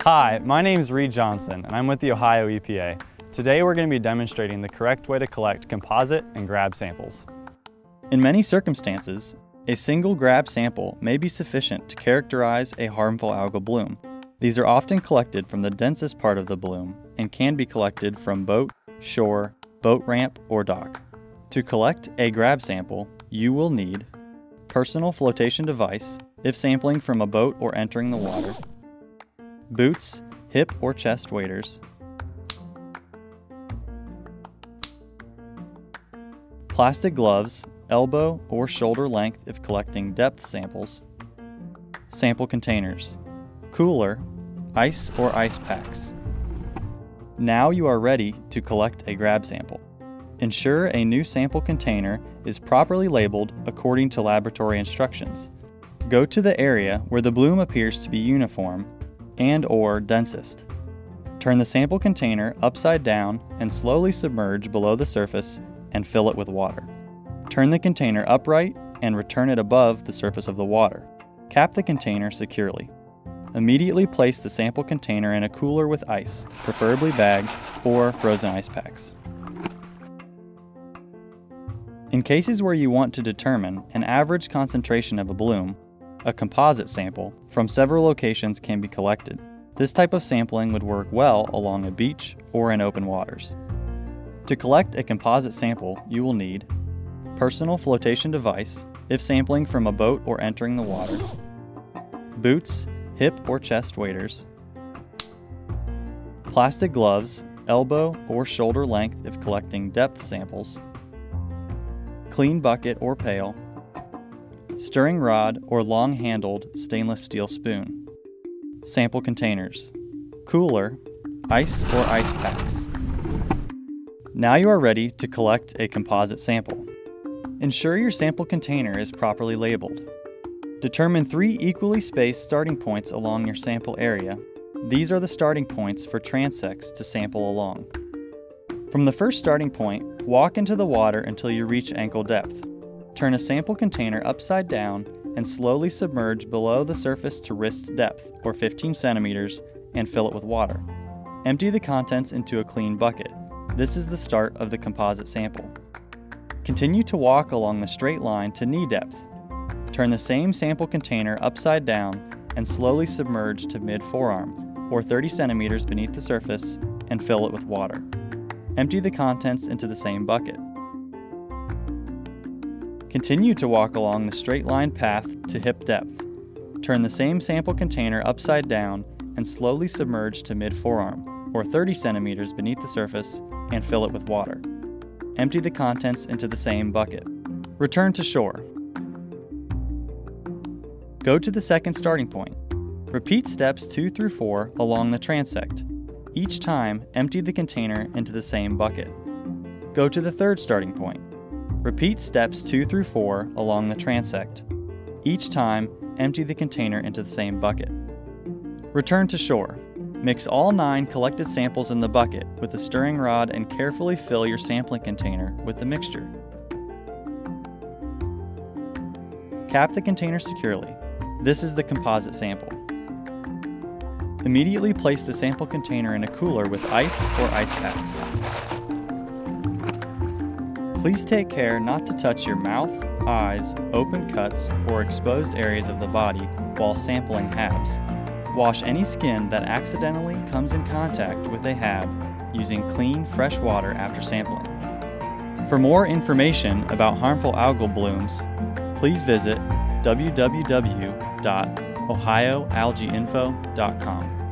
Hi, my name is Reed Johnson and I'm with the Ohio EPA. Today we're going to be demonstrating the correct way to collect composite and grab samples. In many circumstances, a single grab sample may be sufficient to characterize a harmful algal bloom. These are often collected from the densest part of the bloom and can be collected from boat, shore, boat ramp, or dock. To collect a grab sample, you will need personal flotation device if sampling from a boat or entering the water, boots, hip or chest waders, plastic gloves, elbow or shoulder length if collecting depth samples, sample containers, cooler, ice or ice packs. Now you are ready to collect a grab sample. Ensure a new sample container is properly labeled according to laboratory instructions. Go to the area where the bloom appears to be uniform and/or densest. Turn the sample container upside down and slowly submerge below the surface and fill it with water. Turn the container upright and return it above the surface of the water. Cap the container securely. Immediately place the sample container in a cooler with ice, preferably bagged or frozen ice packs. In cases where you want to determine an average concentration of a bloom, a composite sample from several locations can be collected. This type of sampling would work well along a beach or in open waters. To collect a composite sample, you will need personal flotation device if sampling from a boat or entering the water, boots, hip or chest waders, plastic gloves, elbow or shoulder length if collecting depth samples, clean bucket or pail, stirring rod or long-handled stainless steel spoon, sample containers, cooler, ice or ice packs. Now you are ready to collect a composite sample. Ensure your sample container is properly labeled. Determine 3 equally spaced starting points along your sample area. These are the starting points for transects to sample along. From the first starting point, walk into the water until you reach ankle depth. Turn a sample container upside down and slowly submerge below the surface to wrist depth, or 15 centimeters, and fill it with water. Empty the contents into a clean bucket. This is the start of the composite sample. Continue to walk along the straight line to knee depth. Turn the same sample container upside down and slowly submerge to mid-forearm, or 30 centimeters beneath the surface, and fill it with water. Empty the contents into the same bucket. Continue to walk along the straight line path to hip depth. Turn the same sample container upside down and slowly submerge to mid-forearm, or 30 centimeters beneath the surface, and fill it with water. Empty the contents into the same bucket. Return to shore. Go to the second starting point. Repeat steps 2 through 4 along the transect. Each time, empty the container into the same bucket. Go to the third starting point. Repeat steps 2 through 4 along the transect. Each time, empty the container into the same bucket. Return to shore. Mix all 9 collected samples in the bucket with a stirring rod and carefully fill your sampling container with the mixture. Cap the container securely. This is the composite sample. Immediately place the sample container in a cooler with ice or ice packs. Please take care not to touch your mouth, eyes, open cuts, or exposed areas of the body while sampling HABs. Wash any skin that accidentally comes in contact with a HAB using clean, fresh water after sampling. For more information about harmful algal blooms, please visit www.ohioalgaeinfo.com.